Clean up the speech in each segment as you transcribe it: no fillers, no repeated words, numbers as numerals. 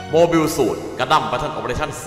โมบิลสูตรกระดั้มแบทเทิลโอเปอเรชั่น2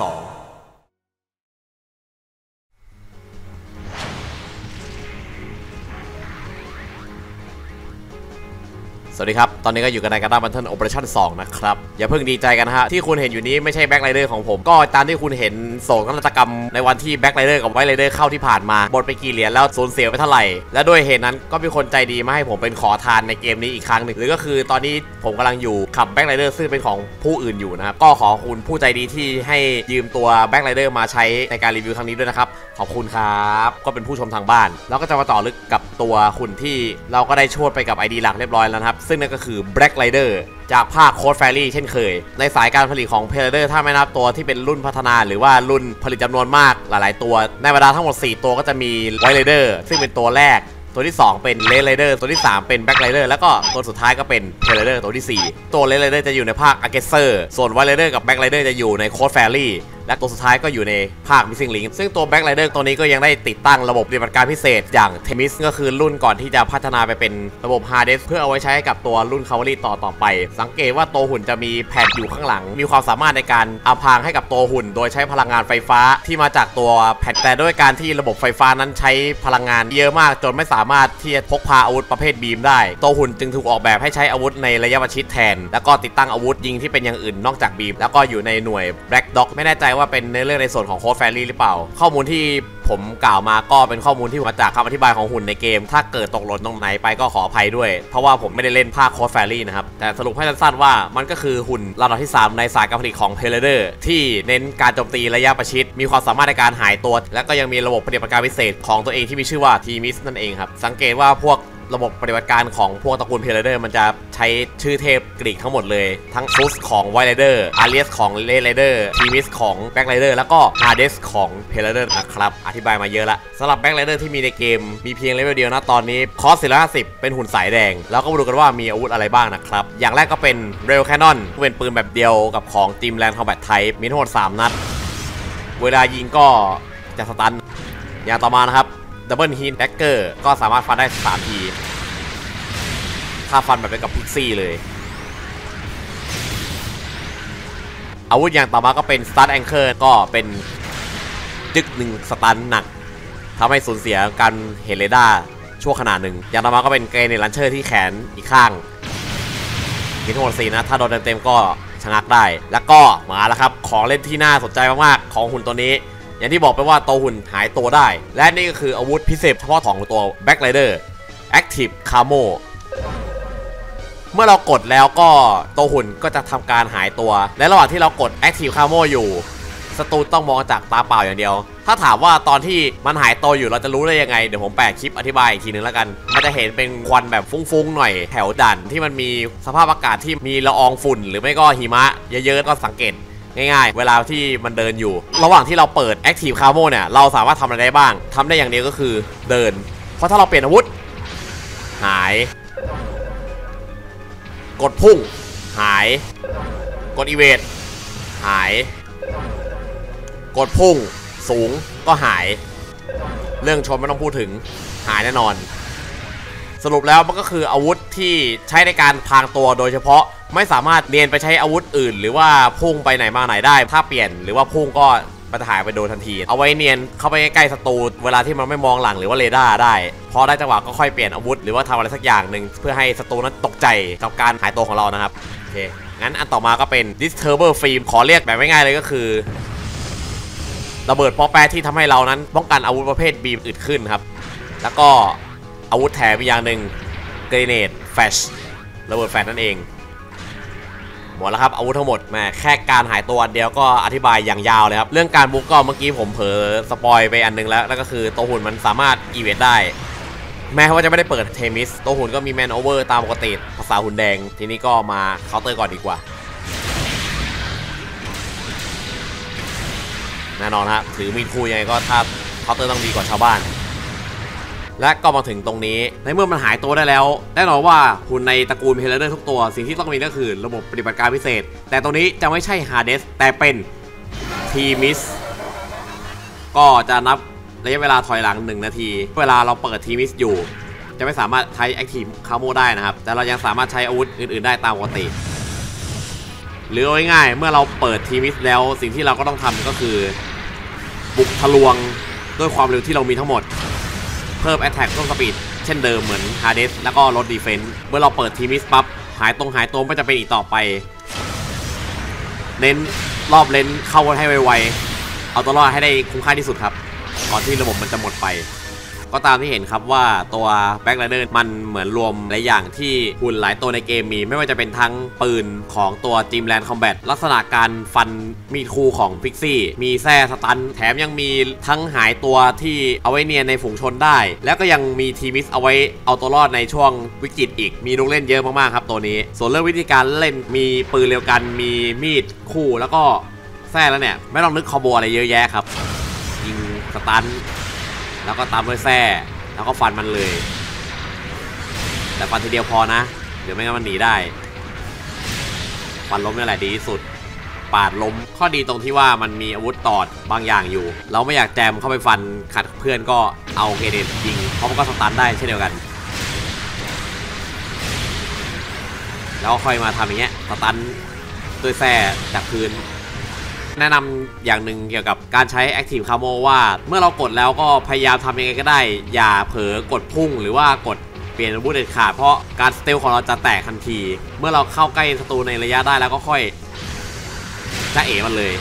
สวัสดีครับตอนนี้ก็อยู่กันในกระดั้มแบทเทิลโอเปอเรชั่น2นะครับอย่าเพิ่งดีใจกันนะฮะที่คุณเห็นอยู่นี้ไม่ใช่แบ็คไรเดอร์ของผมก็ตามที่คุณเห็นโศกนาฏกรรมในวันที่แบ็คไรเดอร์กับไวท์ไรเดอร์เข้าที่ผ่านมาหมดไปกี่เหรียญแล้วสูญเสียไปเท่าไหร่และด้วยเหตุนั้นก็มีคนใจดีมาให้ผมเป็นขอทานในเกมนี้อีกครั้งหนึ่งหรือก็คือตอนนี้ผมกำลังอยู่ขับแบ็คไรเดอร์ซึ่งเป็นของผู้อื่นอยู่นะครับก็ขอคุณผู้ใจดีที่ให้ยืมตัวแบ็คไรเดอร์มาใช้ในการรีวิวครั้งนี้ด้วยนะครับขอบคุณครับก็เป็นผู้ชมทางบ้านแล้วก็จะมาต่อลึกกับตัวหุ่นที่เราก็ได้โชดไปกับ ID หลักเรียบร้อยแล้วนะครับซึ่งนั่นก็คือ Black Rider จากภาคโค้ดแฟรี่เช่นเคยในสายการผลิตของ Predator ถ้าไม่นับตัวที่เป็นรุ่นพัฒนาหรือว่ารุ่นผลิตจำนวนมากหลายๆตัวในบรรดาทั้งหมด4ตัวก็จะมี White Rider ซึ่งเป็นตัวแรกตัวที่2เป็น Red Rider ตัวที่3เป็น Black Rider แล้วก็ตัวสุดท้ายก็เป็น Predator ตัวที่4ตัว Red Rider จะอยู่ในภาค Aggressor ส่วน White Rider กับ Black Rider จะอยู่ใน Code Fairy และตัวสุดท้ายก็อยู่ในภาค Missing Link ซึ่งตัว Black Rider ตัวนี้ก็ยังได้ติดตั้งระบบปฏิบัติการพิเศษอย่าง Themis ก็คือรุ่นก่อนที่จะพัฒนาไปเป็นระบบ Hades เพื่อเอาไว้ใช้กับตัวรุ่น Cavalry ต่อไปสังเกตว่าตัวหุ่นจะมีแผ่นอยู่ข้างหลังมีความสามารถในการอำพรางให้กับตัวหุ่นโดยใช้พลังงานไฟฟ้าที่มาจากตัวแผ่นแต่ด้วยการที่ระบบไฟฟ้านั้นใช้พลังงานเยอะมากจนไม่สามารถที่จะพกพาอาวุธประเภทบีมได้ตัวหุ่นจึงถูกออกแบบให้ใช้อาวุธในระยะประชิดแทนแล้วก็ติดตั้งอาวุธยิงที่เป็นอย่างอื่นนอกจากบีมแล้วก็อยู่ในหน่วย Black Dog ไม่แน่ใจว่าเป็นในเรื่องในส่วนของโค้ดแฟรี่หรือเปล่าข้อมูลที่ผมกล่าวมาก็เป็นข้อมูลที่มาจากคำอธิบายของหุ่นในเกมถ้าเกิดตกหล่นตรงไหนไปก็ขออภัยด้วยเพราะว่าผมไม่ได้เล่นภาคโค้ดแฟรี่นะครับแต่สรุปให้สั้นๆว่ามันก็คือหุ่นลำดับที่3ในสายการผลิตของ Predator ที่เน้นการโจมตีระยะประชิดมีความสามารถในการหายตัวและก็ยังมีระบบปฏิบัติการพิเศษของตัวเองที่มีชื่อว่า Themis นั่นเองครับสังเกตว่าพวกระบบปฏิบัติการของพวกตระกูล Predator มันจะใช้ชื่อเทพกรีกทั้งหมดเลยทั้ง Zeus ของ White Rider Ares ของ Red Rider Themis ของ Black Rider แล้วก็ Hades ของ Predator นะครับอธิบายมาเยอะละสำหรับ Black Rider ที่มีในเกมมีเพียงเลเวลเดียวนะตอนนี้คอส450เป็นหุ่นสายแดงแล้วก็มาดูกันว่ามีอาวุธอะไรบ้างนะครับอย่างแรกก็เป็น Rail Cannon เป็นปืนแบบเดียวกับของ Team Land Combat Type มีทั้งหมด3นัดเวลายิงก็จะสตันอย่างต่อมานะครับดับเบิลฮินแดกเกอร์ก็สามารถฟันได้3ทีถ้าฟันแบบเป็นกับพิกซี่เลยอาวุธอย่างต่อมาก็เป็นสตาร์ทแองเกอร์ก็เป็นจึก1สตันหนักทำให้สูญเสียการเห็นเรดาร์ชั่วขณะหนึ่งอย่างต่อมาก็เป็นเกรเนตลันเชอร์ที่แขนอีกข้างมีทั้งหมด4นะถ้าโดนเต็มๆก็ชะงักได้แล้วก็มาแล้วครับของเล่นที่น่าสนใจมากๆของหุ่นตัวนี้อย่างที่บอกไปว่าตัวหุ่นหายตัวได้และนี่ก็คืออาวุธพิเศษเฉพาะของตัว Black Rider Active Camo เมื่อเรากดแล้วก็ตัวหุ่นก็จะทำการหายตัวและระหว่างที่เรากด Active Camo อยู่ศัตรูต้องมองจากตาเปล่าอย่างเดียวถ้าถามว่าตอนที่มันหายตัวอยู่เราจะรู้ได้ยังไงเดี๋ยวผมแปะคลิปอธิบายอีกทีนึงแล้วกันมันจะเห็นเป็นควันแบบฟุ้งๆหน่อยแถวด่านที่มันมีสภาพอากาศที่มีละอองฝุ่นหรือไม่ก็หิมะเยอะๆก็สังเกตง่ายๆเวลาที่มันเดินอยู่ระหว่างที่เราเปิด Active Camo เนี่ยเราสามารถทำอะไรได้บ้างทำได้อย่างเดียวก็คือเดินเพราะถ้าเราเปลี่ยนอาวุธหายกดพุ่งหายกดอีเวทหายกดพุ่งสูงก็หายเรื่องชนไม่ต้องพูดถึงหายแน่นอนสรุปแล้วมันก็คืออาวุธที่ใช้ในการพรางตัวโดยเฉพาะไม่สามารถเนียนไปใช้อาวุธอื่นหรือว่าพุ่งไปไหนมาไหนได้ถ้าเปลี่ยนหรือว่าพุ่งก็มันจะหายไปโดนทันทีเอาไว้เนียนเข้าไปใกล้ๆศัตรูเวลาที่มันไม่มองหลังหรือว่าเรดาร์ได้พอได้จังหวะก็ค่อยเปลี่ยนอาวุธหรือว่าทำอะไรสักอย่างหนึ่งเพื่อให้ศัตรูนั้นตกใจกับการหายตัวของเรานะครับโอเคงั้นอันต่อมาก็เป็น Disturber Film ขอเรียกแบบง่ายๆเลยก็คือระเบิดป๊อปแปะที่ทำให้เรานั้นป้องกันอาวุธประเภทบีมอึดขึ้นครับแล้วก็อาวุธแถมอีกอย่างหนึ่งเกรเนตแฟชระเบิดแฟชนั่นเองหมดแล้วครับอาวุธทั้งหมดแม่แค่การหายตัวเดียวก็อธิบายอย่างยาวเลยครับเรื่องการบุกก็เมื่อกี้ผมเผลอสปอยไปอันนึงแล้วก็คือตัวหุ่นมันสามารถอีเวนต์ได้แม้ว่าจะไม่ได้เปิดเทมิสตัวหุ่นก็มีแมนโอเวอร์ตามปกติภาษาหุ่นแดงทีนี้ก็มาเคาน์เตอร์ก่อนดีกว่าแน่นอนฮะถือมีดคู่ยังไงก็ถ้าเคาน์เตอร์ต้องดีกว่าชาวบ้านและก็มาถึงตรงนี้ในเมื่อมันหายตัวได้แล้วแน่นอนว่าหุ่นในตระกูล Predator ทุกตัวสิ่งที่ต้องมีก็คือระบบปฏิบัติการพิเศษแต่ตรงนี้จะไม่ใช่ Hades แต่เป็น Themis ก็จะนับระยะเวลาถอยหลัง1นาทีเวลาเราเปิด Themis อยู่จะไม่สามารถใช้ Active Camo ได้นะครับแต่เรายังสามารถใช้อาวุธอื่นๆได้ตามปกติหรือเอาง่ายๆเมื่อเราเปิดทีมิสแล้วสิ่งที่เราก็ต้องทำก็คือบุกทะลวงด้วยความเร็วที่เรามีทั้งหมดเพิ่ม Attack เพิ่ม Speed เช่นเดิมเหมือน Hades แล้วก็ลด Defense เมื่อเราเปิดทีมิสปั๊บหายตัวไม่จะเป็นอีกต่อไปเน้นรอบเลนเข้าให้ไวๆเอาตัวรอดให้ได้คุ้มค่าที่สุดครับก่อนที่ระบบมันจะหมดไปก็ตามที่เห็นครับว่าตัวแบ็คไรเดอร์มันเหมือนรวมหลายอย่างที่หุ่นหลายตัวในเกมมีไม่ว่าจะเป็นทั้งปืนของตัวจีมแลนด์คอมแบทลักษณะการฟันมีดคู่ของพิกซี่มีแส้สตันแถมยังมีทั้งหายตัวที่เอาไว้เนียนในฝูงชนได้แล้วก็ยังมีทีมิสเอาไว้เอาตัวรอดในช่วงวิกฤตอีกมีลูกเล่นเยอะมากๆครับตัวนี้ส่วนเรื่องวิธีการเล่นมีปืนเร็วกันมีมีดคู่แล้วก็แส้แล้วเนี่ยไม่ต้องนึกคอมโบอะไรเยอะแยะครับยิงสตันแล้วก็ตามด้วยแส้แล้วก็ฟันมันเลยแต่ฟันทีเดียวพอนะเดี๋ยวไม่งั้นมันหนีได้ฟันล้มนี่แหละดีที่สุดปาดล้มข้อดีตรงที่ว่ามันมีอาวุธตอดบางอย่างอยู่เราไม่อยากแจมเข้าไปฟันขัดเพื่อนก็เอาเกเรตยิงเพราะมันก็สตันได้เช่นเดียวกันแล้วค่อยมาทำอย่างเงี้ยสตันด้วยแส้จากพื้นแนะนำอย่างหนึ่งเกี่ยวกับการใช้ Active Camo ว่าเมื่อเรากดแล้วก็พยายามทำยังไงก็ได้อย่าเผลอกดพุ่งหรือว่ากดเปลี่ยนอาวุธเด็ดขาดเพราะการสเตลของเราจะแตกทันทีเมื่อเราเข้าใกล้ศัตรูในระยะได้แล้วก็ค่อยจะเอ๋มันเลย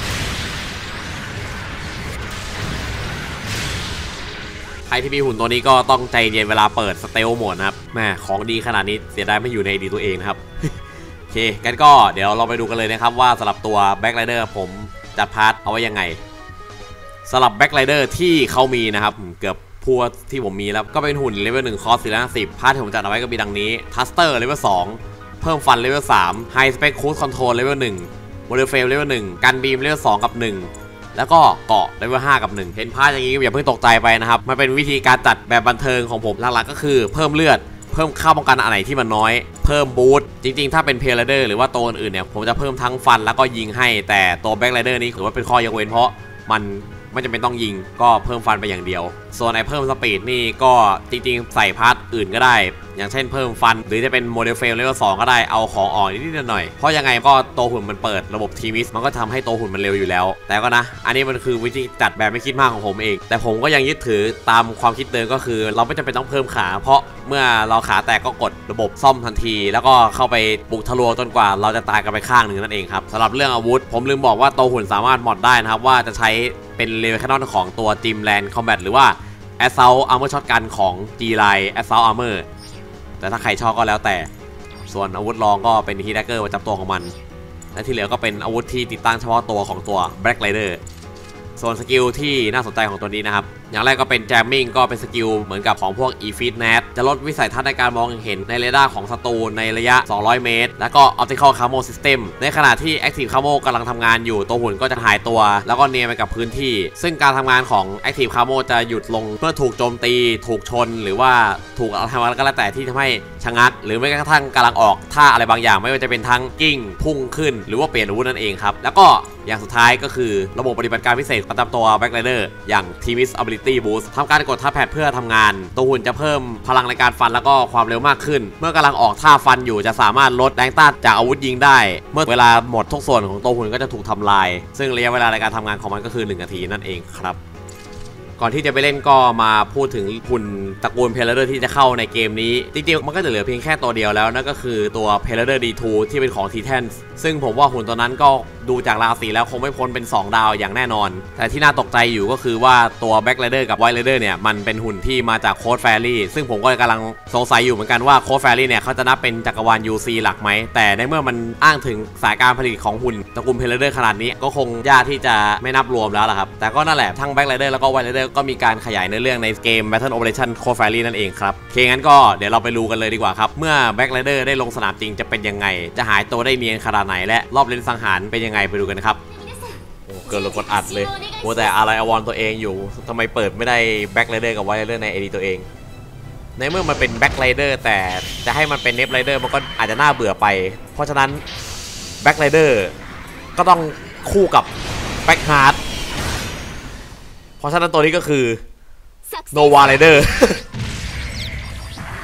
ใครที่มีหุ่นตัวนี้ก็ต้องใจเย็นเวลาเปิดสเตลโหมดนะครับแม่ของดีขนาดนี้เสียดายไม่อยู่ในดีตัวเองนะครับ โอเคกันก็เดี๋ยวเราไปดูกันเลยนะครับว่าสำหรับตัว Back Rider ผมจัดพาร์ทเอาไว้ยังไงสำหรับ Back Rider ที่เขามีนะครับเกือบพัวที่ผมมีแล้วก็เป็นหุ่นเลเวล1คอร์ส450พาร์ทที่ผมจัดเอาไว้ก็มีดังนี้ทัสเตอร์เลเวล2เพิ่มฟันเลเวล3 High Spec Cruise Control เลเวล1 Model Frame เลเวล1กันบีมเลเวล2กับ1แล้วก็เกาะเลเวล5กับ1เห็นพาร์ทอย่างนี้อย่าเพิ่งตกใจไปนะครับมันเป็นวิธีการจัดแบบบันเทิงของผมหลักๆก็คือเพิ่มเลือดเพิ่มค่าป้องกันอันไหนที่มันน้อยเพิ่มบูทจริงๆถ้าเป็นเพลเดอร์หรือว่าตัวอื่นเนี่ยผมจะเพิ่มทั้งฟันแล้วก็ยิงให้แต่ตัวแบ็คไรเดอร์นี้ถือว่าเป็นข้อยกเว้นเพราะมันไม่จำเป็นต้องยิงก็เพิ่มฟันไปอย่างเดียวส่วนไอ้เพิ่มสปีดนี่ก็จริงๆใส่พาร์ทอื่นก็ได้อย่างเช่นเพิ่มฟันหรือจะเป็นโมเดลเฟลเลเวล2ก็ได้เอาของออกนิดหน่อยเพราะยังไงก็ตัวหุ่นมันเปิดระบบทีมิสมันก็ทำให้ตัวหุ่นมันเร็วอยู่แล้วแต่ก็นะอันนี้มันคือวิธีจัดแบบไม่คิดมากของผมเองแต่ผมก็ยังยึดถือตามความคิดเดิมก็คือเราไม่จำเป็นต้องเพิ่มขาเพราะเมื่อเราขาแตกก็กดระบบซ่อมทันทีแล้วก็เข้าไปบุกทะลวงจนกว่าเราจะตายกันไปข้างหนึ่งนั่นเองครับสำหรับเรื่องอาวุธผมลืมบอกว่าตัวหุ่นสามารถมอดได้นะครับว่าจะใช้เป็นเลเวลแคนนอนของตัวจิมแลนด์คอมแบทหรือว่า Assault Armor Shotgun ของ G-Line Assault Armor แต่ถ้าใครชอบก็แล้วแต่ส่วนอาวุธรองก็เป็น Heat Dagger ประจำตัวของมันและที่เหลือก็เป็นอาวุธที่ติดตั้งเฉพาะตัวของตัว Black Rider ส่วนสกิลที่น่าสนใจของตัวนี้นะครับอย่างแรกก็เป็น Jamming ก็เป็นสกิลเหมือนกับของพวก E-Feed Nat จะลดวิสัยทัศน์ในการมองเห็นในเรดาร์ของศัตรูในระยะ200 เมตรแล้วก็ Optical Camo System ในขณะที่ Active Camo กำลังทำงานอยู่ตัวหุ่นก็จะหายตัวแล้วก็เนียนไปกับพื้นที่ซึ่งการทำงานของ Active Camo จะหยุดลงเมื่อถูกโจมตีถูกชนหรือว่าถูกอะไรทำอะไรก็แล้วแต่ที่ทำให้ชะงักหรือแม้กระทั่งกำลังออกท่าอะไรบางอย่างไม่ว่าจะเป็นทั้งกิ้งพุ่งขึ้นหรือว่าเปลี่ยนอาวุธนั่นเองครับแล้วก็อย่างสุดท้ายก็คือระบบปฏิบัติการพิเศษประจำตัว Back Rider อย่าง Timis Ability Boost ทำการกดทับแพดเพื่อทำงานตัวหุ่นจะเพิ่มพลังในการฟันแล้วก็ความเร็วมากขึ้นเมื่อกำลังออกท่าฟันอยู่จะสามารถลดแรงต้านจากอาวุธยิงได้เมื่อเวลาหมดทุกส่วนของตัวหุ่นก็จะถูกทำลายซึ่งระยะเวลาในการทำงานของมันก็คือ1 นาทีนั่นเองครับก่อนที่จะไปเล่นก็มาพูดถึงหุ่นตระกูลเพลเดอร์ที่จะเข้าในเกมนี้จริงๆมันก็จะเหลือเพียงแค่ตัวเดียวแล้วนั่นก็คือตัวเพลเดอร์ D2 ที่เป็นของ Titan ซึ่งผมว่าหุ่นตัวนั้นก็ดูจากราศีแล้วคงไม่พ้นเป็น2 ดาวอย่างแน่นอนแต่ที่น่าตกใจอยู่ก็คือว่าตัว Black Rider กับ White Rider เนี่ยมันเป็นหุ่นที่มาจากโค้ดแฟรี่ซึ่งผมก็กำลังสงสัยอยู่เหมือนกันว่าโค้ดแฟรี่เนี่ยเขาจะนับเป็นจักรวาล UC หลักไหมแต่ในเมื่อมันอ้างถึงสายการผลิตของหุ่นตระกูลเพลเดอร์ขนาดนี้ก็คงยากที่จะไม่นับรวมแล้วล่ะครับแต่ก็นั่นแหละทั้ง Black Rider แล้วก็ White Rider ก็มีการขยายในเรื่องในเกม Battle Operation Code Fairy นั่นเองครับโอเคงั้นก็เดี๋ยวเราไปดูกันเลยดีกว่าครับเมื่อ Black Rider ได้ลงสนามจริงจะเป็นยังไงจะหายตัวได้เนียนขนาดไหนและรอบเล่นสังหารเป็นยังไงไปดูกันครับโอ้เกิดระกดอัดเลยโอ้แต่อะไรอวอนตัวเองอยู่ทำไมเปิดไม่ได้ Black Rider กับ White Rider ใน AD ตัวเองในเมื่อมันเป็น Black Rider แต่จะให้มันเป็น Nep Rider มันก็อาจจะน่าเบื่อไปเพราะฉะนั้น Black Rider ก็ต้องคู่กับ Black Heart เพราะฉะนั้นตัวนี้ก็คือโนวาไรเดอร์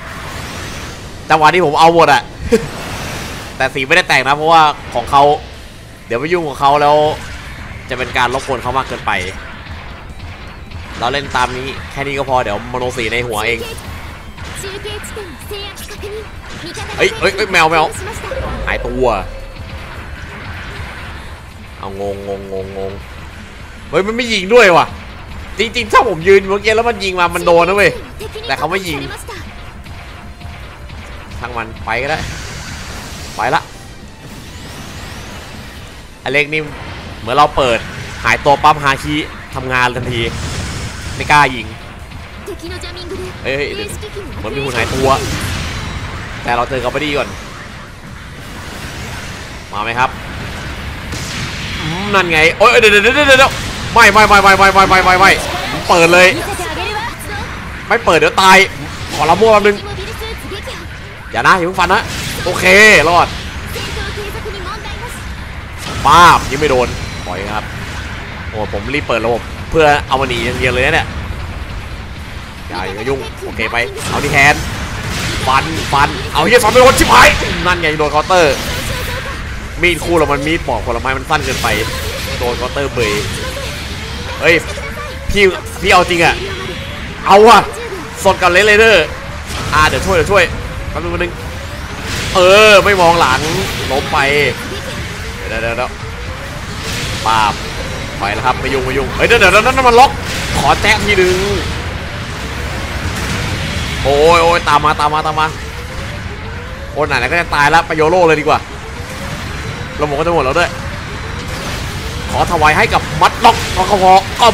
จังหวะที่ผมเอาหมดอะแต่สีไม่ได้แตกนะเพราะว่าของเขาเดี๋ยวไปยุ่งกับเขาแล้วจะเป็นการรบกวนเขามากเกินไปเราเล่นตามนี้แค่นี้ก็พอเดี๋ยวมโนสีในหัวเองเฮ้ยแมวหายตัวเอางงเฮ้ยมันไม่ยิงด้วยว่ะจริงๆถ้าผมยืนเมื่อกี้แล้วมันยิงมามันโดนนะเว้ยแต่เขาไม่ยิงทางมันไปก็ได้ไปละอเล็กนี่เหมือนเราเปิดหายตัวปั๊มฮาคิทำงานทันทีไม่กล้ายิงเฮ้ยเหมือนมีหุ่นหายตัวแต่เราเจอกับบัดดี้ก่อนมาไหมครับนั่นไงโอ้ยเดี๋ยวไม่เปิดเลยไม่เปิดเดี๋ยวตายขอละมั่วแป๊บนึงอย่านะอย่าเพิ่งฟันนะโอเครอดป้าบยิงไม่โดนปล่อยครับโอ้ผมรีบเปิดระบบเพื่อเอามันหนีอย่างเดียวเลยนะเนี่ยอย่ายุ่งโอเคไปเอาที่แทนฟันเอาเฮียฟันไม่โดนชิบหายนั่นไงโดนเคาน์เตอร์มีดคู่แล้วมันมีดปอกผลไม้มันสั้นเกินไปโดนเคาน์เตอร์เบยเฮ้ยพี่เอาจริงอะเอาอะสดกับเลเดอร์เดี๋ยวช่วยแป๊บนึงไม่มองหลังล้มไปเดี๋ยวปาบไปแล้วครับไม่ยุ่งเฮ้ยเดี๋ยวนั่นมันล็อกขอแจ๊ะทีนึงโอ้ยตามมาโอ้ไหนก็จะตายแล้วไปโยโร่เลยดีกว่าเราหมดก็จะหมดแล้วด้วยขอถวายให้กับมัดล็อกก็พอ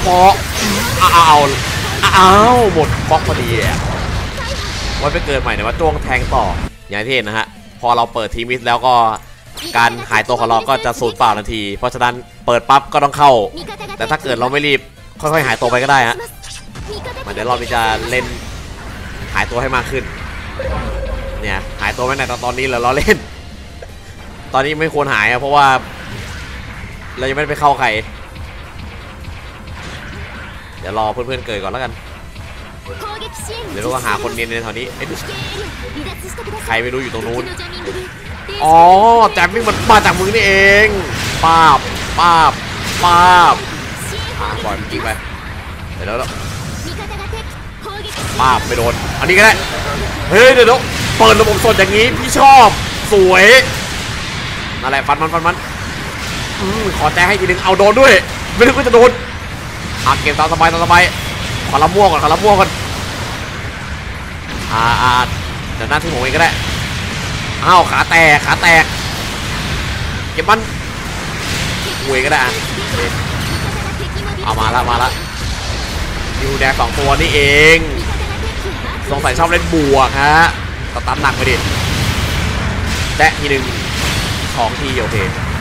หมดบล็อกพอดีไว้ไปเกิดใหม่เนี่ยว่าจ้วงแทงต่ออย่างที่เห็นนะฮะพอเราเปิดทีมิสแล้วก็การหายตัวของเราก็จะสูญเปล่าทันทีเพราะฉะนั้นเปิดปั๊บก็ต้องเข้าแต่ถ้าเกิดเราไม่รีบค่อยๆหายตัวไปก็ได้ฮะเดี๋ยวเราจะเล่นหายตัวให้มากขึ้นเนี่ยหายตัวไม่ไหนตอนนี้เราเล่นตอนนี้ไม่ควรหายเพราะว่าเรายังไม่ได้ไปเข้าใครเดี๋ยวรอเพื่อนๆเกิดก่อนแล้วกันเดี๋ยวเราก็หาคนเนียนในแถวนี้ใครไม่รู้อยู่ตรงนู้นอ๋อแจมมิ่งมันมาจากมือนี่เองป้าบปล่อยมันยิงไปเดี๋ยวป้าบไม่โดนอันนี้ก็ได้เฮ้ยเดี๋ยวเปิดระบบสดอย่างนี้พี่ชอบสวยอะไรฟันมันขอแจ้ให้ทีนึงเอาโดนด้วยไม่รู้ว่าจะโดนเกมตามสบายขอละม่วงก่อนเดี๋ยวหน้าที่ผมเองก็ได้ขาแตกเก็บมันเวยก็ได้เอามาละยูแดง2ตัวนี่เองสงสัยชอบเล่นบวกฮะตัดหนักไปดิแตะทีนึง2ทีโอเค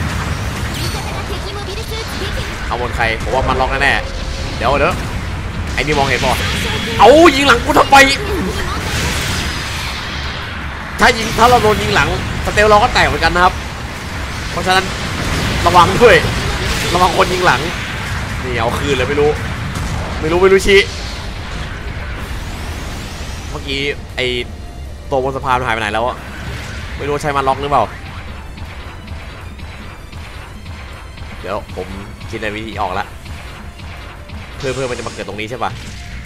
เอาบนใครผมว่ามันล็อกแน่เดี๋ยวไอ้นี่มองเห็นป่ะเอายิงหลังกูทำไมถ้าเราโดนยิงหลังสเตลเราก็แตกเหมือนกันนะครับเพราะฉะนั้นระวังด้วยระวังคนยิงหลังนี่เอาคืนเลยไม่รู้ชี้เมื่อกี้ไอ้ตัวบนสะพานหายไปไหนแล้วอะไม่รู้ใช้มันล็อกหรือเปล่าเดี๋ยวผมคิดในวิธีออกแล้วเพื่อมันจะมาเกิดตรงนี้ใช่ปะ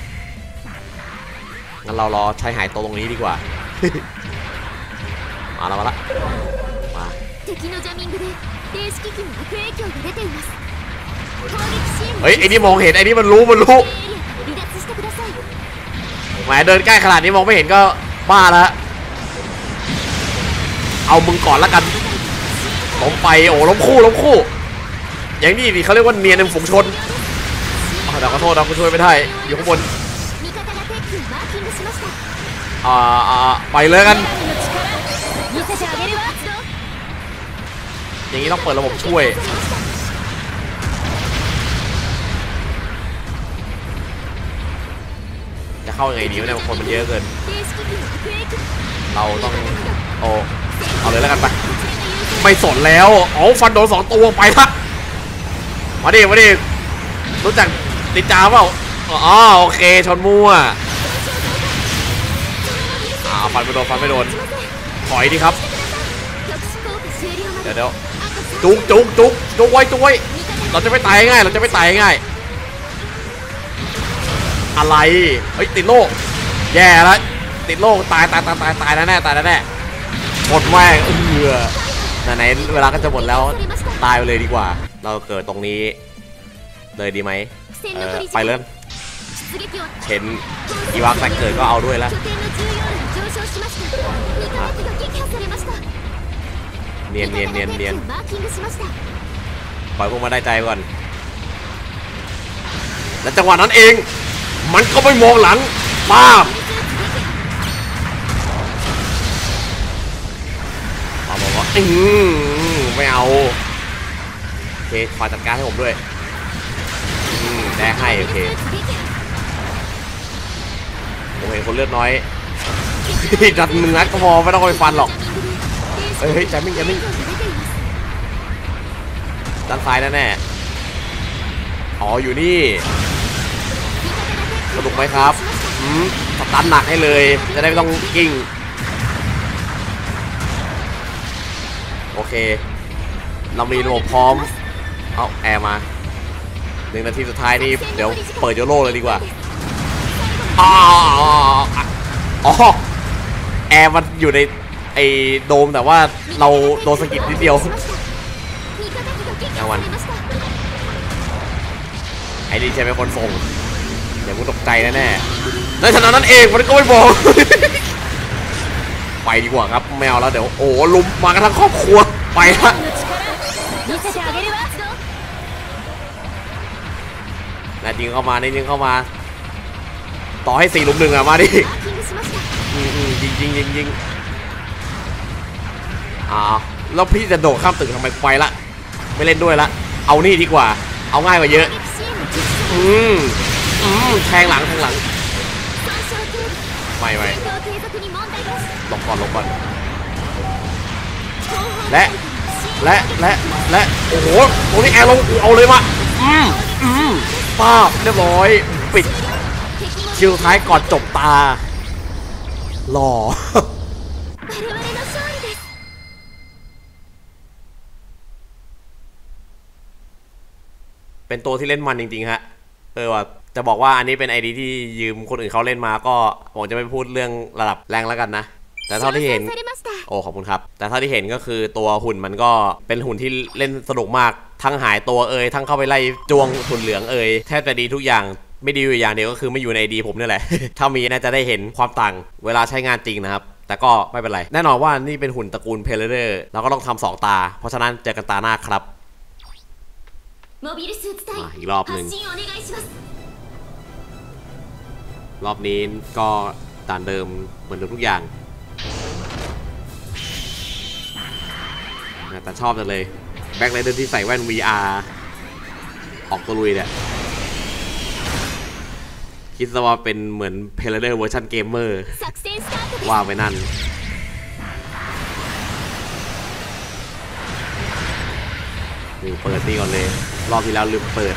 งั้นเรารอใช้หายตัวตรงนี้ดีกว่า มาเฮ้ยไอ้นี่มองเห็นไอ้นี่มันรู้แหมเดินใกล้ขนาดนี้มองไม่เห็นก็บ้าแล้วเอามึงก่อนแล้วกันล้มไปล้มคู่อย่างนี้ดิเขาเรียกว่าเนียนในฝูงชนแต่ขอโทษนะกูช่วยไม่ได้อยู่ข้างบนไปเลยกันอย่างนี้ต้องเปิดระบบช่วยจะเข้ายังไงดีวะเนี่ยคนมันเยอะเกินเราต้องเอาเลยแล้วกันไปไม่สนแล้วฟันโดน2ตัวไปละมาดิรู้จักติจาเปล่าโอเคชนมั่วฟันไม่โดนถอยดิครับเดี๋ยวจุกไว้เราจะไม่ตายง่ายอะไรเฮ้ยติดโลกแย่แล้วติดโลกตายแน่หมดแม่งไหนเวลาก็จะหมดแล้วตายไปเลยดีกว่าเราเกิดตรงนี้เลยดีไหมไปเลยเห็นอีวาแซกเกิดก็เอาด้วยแล้วเนียนปล่อยพวกมาได้ใจก่อนและจังหวะนั้นเองมันก็ไม่มองหลังป้าบบอกว่าไม่เอาโอเคขอจัดการให้ผมด้วยแดงให้โอเคผมเห็นคนเลือดน้อยดัน1 นัดก็พอไม่ต้องไปฟันหรอกเฮ้ยแจมิ่งด้านซ้ายแน่อ๋ออยู่นี่สนุกไหมครับสตันหนักให้เลยจะได้ไม่ต้องกิ้งโอเคเรามีระบบพร้อมเอาแอร์มา1 นาทีสุดท้ายนี่เดี๋ยวเปิดโยโร่เลยดีกว่าอ๋อแอร์มันอยู่ในไอ้โดมแต่ว่าเราโดนสกิดนิดเดียววันไอ้นี่ใช่ไหมคนส่งเดี๋ยวมึงตกใจแน่ในขณะนั้นเองมันก็ไม่บอกไปดีกว่าครับแมวแล้วเดี๋ยวโอ้ลุมมากันทั้งครอบครัวไปละนายยิงเข้ามาต่อให้4 ลุม 1อ่ะมาดิยิงแล้วพี่จะโดดข้ามตึกทำไมไปละไม่เล่นด้วยละเอานี่ดีกว่าเอาง่ายกว่าเยอะแทงหลังไม่ลงก่อนและโอ้โหตรงนี้แอร์ลงเอาเลยมาป้าเรียบร้อยปิดคิวท้ายก่อนจบตาหล่อเป็นตัวที่เล่นมันจริงๆฮะว่าจะบอกว่าอันนี้เป็นไอดีที่ยืมคนอื่นเขาเล่นมาก็ผมจะไม่พูดเรื่องระดับแรงแล้วกันนะแต่เท่าที่เห็นโอ้ขอบคุณครับแต่เท่าที่เห็นก็คือตัวหุ่นมันก็เป็นหุ่นที่เล่นสนุกมากทั้งหายตัวทั้งเข้าไปไล่จวงหุ่นเหลืองแทบจะดีทุกอย่างไม่ดีอยู่อย่างเดียวก็คือไม่อยู่ในดีผมนี่แหละ ถ้ามีน่าจะได้เห็นความต่างเวลาใช้งานจริงนะครับแต่ก็ไม่เป็นไรแน่นอนว่านี่เป็นหุ่นตระกูลเพลเดอร์เราก็ต้องทำ2 ตาเพราะฉะนั้นเจอกันตาหน้าครับอีกรอบหนึ่งรอบนี้ก็ตามเดิมเหมือนเดิมทุกอย่างแต่ชอบจังเลยแบ็คไรเดอร์ที่ใส่แว่น VR ออกตัวลุยเนี่ยคิดซะว่าเป็นเหมือนเพลเดอร์เวอร์ชันเกมเมอร์ว่าไปนั่นนี่เปิดนี่ก่อนเลยรอบที่แล้วลืมเปิด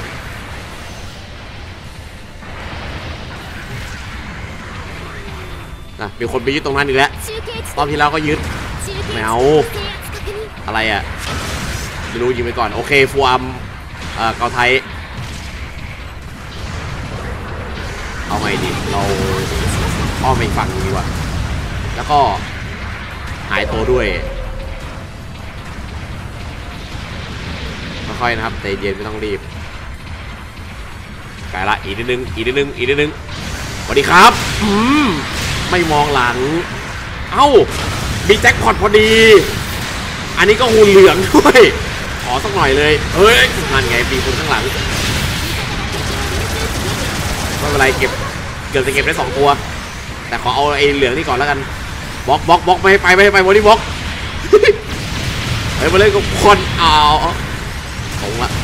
มีคนไปยึดตรงนั้นอีกแล้วรอบที่แล้วก็ยึดแมวอะไรอ่ะไม่รู้ยิงไปก่อนโอเคฟูอัมเกาไทยเอาไงดีเราอ้อมไปฝั่งดีกว่าแล้วก็หายตัวด้วยค่อยๆนะครับใจเย็นไม่ต้องรีบไกลละอีกนิดนึงสวัสดีครับไม่มองหลังเอ้ามีแจ็คพอตพอดีอันนี้ก็หุ่นเหลืองด้วยขอสักหน่อยเลยเฮ้ยนั่นไงปีคนข้างหลังไม่เป็นไรเกือบจะเก็บได้2 ตัวแต่ขอเอาไอ้เหลืองนี่ก่อนแล้วกันบล็อกไม่ให้ไปบอดี้บล็อกเฮ้ยมาเล่นกับคนตรงละ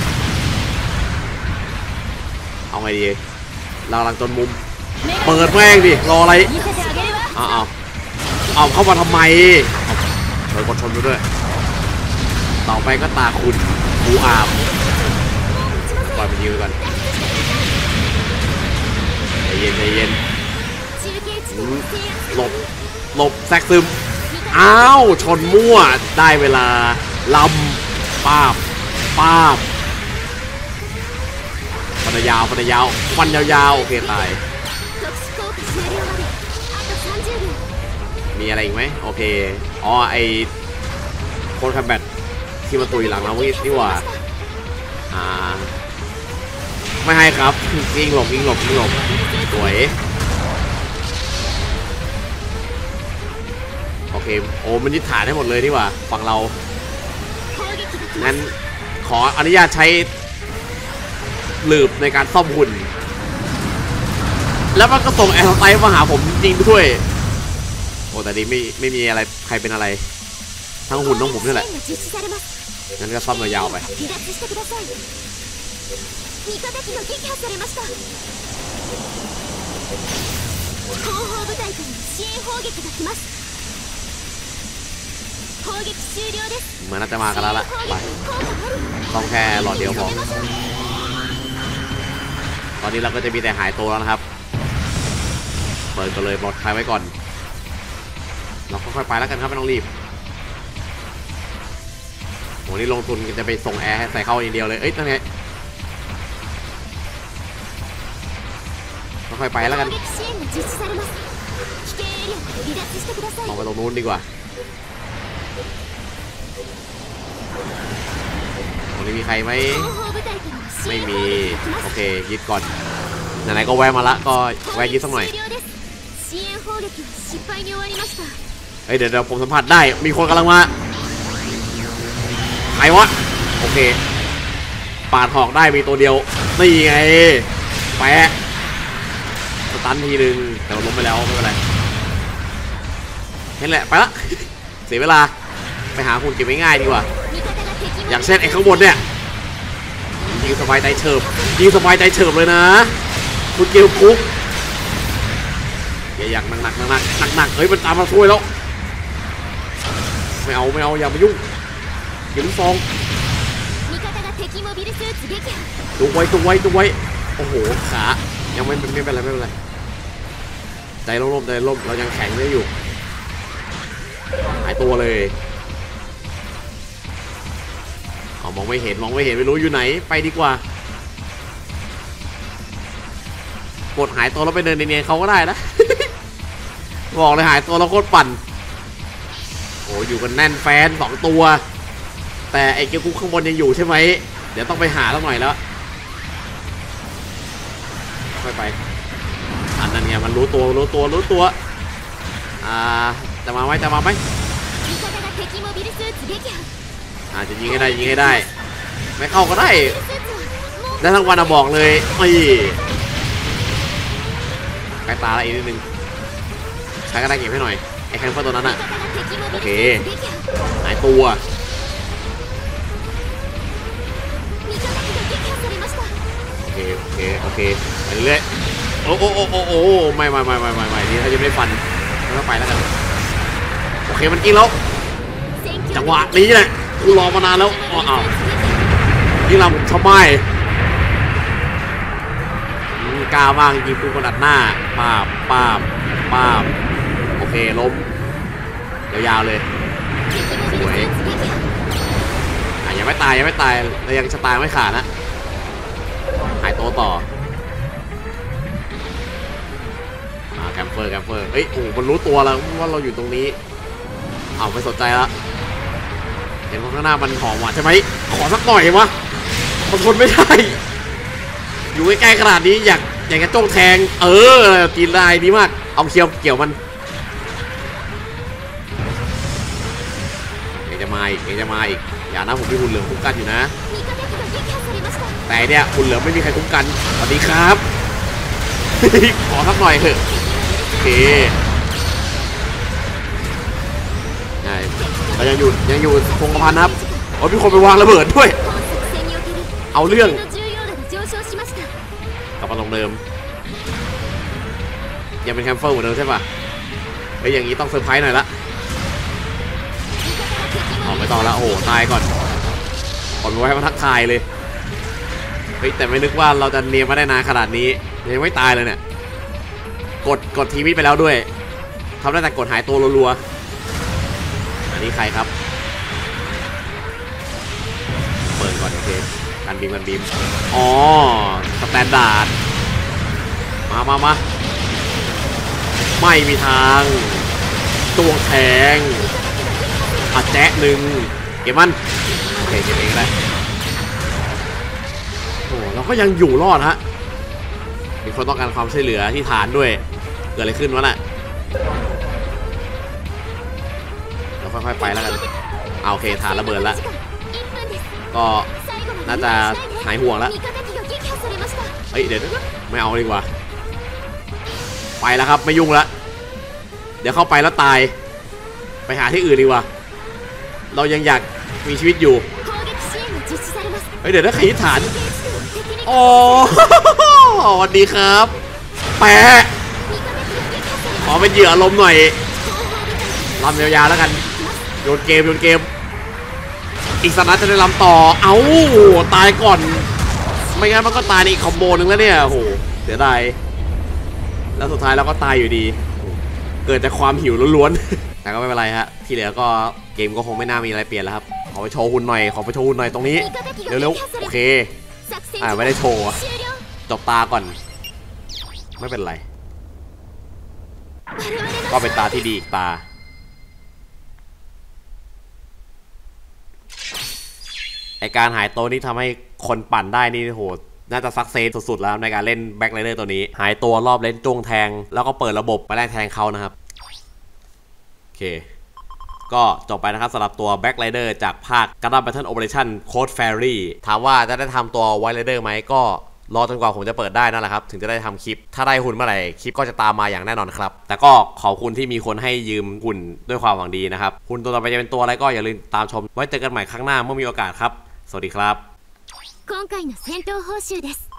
เอาไงดีเรากำลังจนมุมเปิดแม่งดิรออะไรเอาเข้ามาทำไมเปิดกดชนไปด้วยต่อไปก็ตาคุณกูอาบปล่อยมันยืนก่อนใจเย็นหลบแซกซึมอ้าวชนมั่วได้เวลาลำป้าบฟันยาวฟันยาวโอเคตายมีอะไรอีกไหมโอเคอ๋อไอโค้ดคัมแบทที่มาตุยหลังเรานี่หว่าไม่ให้ครับยิงหลบสวยโอเคโอ้มันยึดฐานให้หมดเลยดีกว่าฝั่งเรางั้นขออนุญาตใช้หลืบในการซ่อมหุ่นแล้วมันก็ส่งแอร์ไตมาหาผมจริงด้วยโอ้แต่ดีไม่มีอะไรใครเป็นอะไรทั้งหุ่นทั้งผมนี่แหละงั้นก็ซ่อมยาวๆไปเหมือนน่าจะมากันแล้วล่ะไปต้องแค่หลอดเดียวพอตอนนี้เราก็จะมีแต่หายตัวแล้วนะครับเปิดกันเลยปลอดภัยไว้ก่อนเราค่อยๆไปแล้วกันครับไม่ต้องรีบโหนี่ลงทุนจะไปส่งแอร์ให้ใส่เข้าอย่างเดียวเลยเอ้ยนั่นไงค่อยๆไปแล้วกันมองไปตรงนู้นดีกว่าตรงนี้มีใครไหมไม่มีโอเคยึดก่อนไหนๆก็แวะมาละก็แวะยึดสักหน่อยเฮ้ยเดี๋ยวผมสัมผัสได้มีคนกำลังมาใครวะโอเคปาดหอกได้มีตัวเดียวนี่ไงแปะสตันทีนึงแต่ล้มไปแล้วไม่เป็นไรเห็นแหละไปละเสียเวลาไปหาคุณเก็บง่ายๆดีกว่าอย่างเช่นไอ้ข้างบนเนี่ยยิงสบายใจเฉิบเลยนะคุณเกลคุกอย่าอยากหนักเฮ้ยมันตามมาช่วยแล้วไม่เอาอย่ามายุ่งอย่าลุ้นฟองดูไว้โอ้โหขายังไม่เป็นไรใจร่มเรายังแข็งได้อยู่หายตัวเลยมองไม่เห็นไม่รู้อยู่ไหนไปดีกว่ากดหายตัวแล้วไปเดินเนียนๆเขาก็ได้นะ บอกเลยหายตัวแล้วโคตรปั่นโอ้อยู่กันแน่นแฟน2ตัวแต่ไอ้เกียวกุ๊กข้างบนยังอยู่ใช่ไหมเดี๋ยวต้องไปหาสักหน่อยแล้วค่อยไปอันนั้นไงมันรู้ตัวจะมาไหมจะยิงให้ได้ไม่เข้าก็ได้แล้วทั้งวันบอกเลยใกล้ตาละอีกนิดนึงใช้ก็ได้เก็บให้หน่อยไอ้แคนเฟิลตัวนั้นอะโอเคหายตัวโอเคไปเรื่อยโอ้ไม่นี่ถ้าจะไม่ฟันก็ไปแล้วกันโอเคมันกินแล้วจังหวะนี้แหละกูรอมานานแล้วอ้าวนี่เราทำไมกล้ามากจริงๆกูกระดัดหน้าป้าบโอเคล้มยาวๆเลยสวยยังไม่ตายเรายังชะตาไม่ขาดนะหายตัวต่อแคมเฟอร์เอ้ยโอ้มันรู้ตัวแล้วว่าเราอยู่ตรงนี้เอาไม่สนใจแล้วเห็นข้างหน้ามันหอมหวานใช่ไหมขอสักหน่อยวะมันทนไม่ได้อยู่ใกล้ๆขนาดนี้อยากจะจ้องแทงตีนลายดีมากเอาเกี่ยวมันอยากจะมาอีกอย่านะผมมีหุ่นเหลืองคุ้มกันอยู่นะแต่เนี่ยหุ่นเหลืองไม่มีใครคุ้มกันสวัสดีครับ ขอสักหน่อยเถอะโอเคเรายังอยู่คงกระพันครับมีคนไปวางระเบิดด้วยเอาเรื่องกลับมาลงเดิมยังเป็นแคมเฟิลเหมือนเดิมใช่ป่ะอย่างนี้ต้องเซอร์ไพรส์หน่อยละไม่ต้องละโอ้โหตายก่อนไว้ให้มันทักทายเลยแต่ไม่นึกว่าเราจะเนียนมาได้นานขนาดนี้ยังไม่ตายเลยเนี่ยกดทีวีไปแล้วด้วยทำได้แต่กดหายตัวรัวๆอันนี้ใครครับการบีมอ๋อสแตนดาร์ดมาไม่มีทางตัวแทงแจ๊ะหนึ่งเก็บมันโอเคเก็บเองได้โอ้เราก็ยังอยู่รอดฮะมีคนต้องการความช่วยเหลือที่ฐานด้วยเกิดอะไรขึ้นวะน่ะเราค่อยๆไปแล้วกันโอเคฐานระเบิดแล้วก็น่าจะหายห่วงแล้วเฮ้ยเดี๋ยวไม่เอาดีกว่าไปแล้วครับไม่ยุ่งแล้วเดี๋ยวเข้าไปแล้วตายไปหาที่อื่นดีกว่าเรายังอยากมีชีวิตอยู่เฮ้ยเดี๋ยวนะขีฐานโอ้สวัสดีครับแปะขอเป็นเหยื่ออารมณ์หน่อยลำยาวๆแล้วกันโยนเกมอีกสักนัดจะได้ลำต่อเอ้าตายก่อนไม่งั้นมันก็ตายในอีกคอมโบนึงแล้วเนี่ยโหเสียดายแล้วสุดท้ายเราก็ตายอยู่ดีเกิดจากความหิวล้วนๆแต่ก็ไม่เป็นไรฮะที่เหลือก็เกมก็คงไม่น่ามีอะไรเปลี่ยนแล้วครับขอไปโชว์หุ่นหน่อยตรงนี้เร็วๆโอเคไม่ได้โชว์จบตาก่อนไม่เป็นไรก็เป็นตาที่ดีอีกตาไอการหายตัวนี้ทำให้คนปั่นได้นี่โหน่าจะซักเซสสุดๆแล้วในการเล่นแบ็คไรเดอร์ตัวนี้หายตัวรอบเล่นจ้วงแทงแล้วก็เปิดระบบไปแลกแทงเขานะครับโอเคก็จบไปนะครับสำหรับตัว Black Rider จากภาค Gundam Battle Operation Code Fairy ถามว่าจะได้ทำตัว White Rider ไหมก็รอจนกว่าผมจะเปิดได้นั่นแหละครับถึงจะได้ทำคลิปถ้าได้หุ่นเมื่อไหร่คลิปก็จะตามมาอย่างแน่นอนครับแต่ก็ขอบคุณที่มีคนให้ยืมหุ่นด้วยความหวังดีนะครับหุ่นตัวต่อไปจะเป็นตัวอะไรก็อย่าลืมตามชมไว้เจอกันใหม่ครั้งหน้าเมื่อมีโอกาสครับสวัสดีครับ今回の戦闘報酬です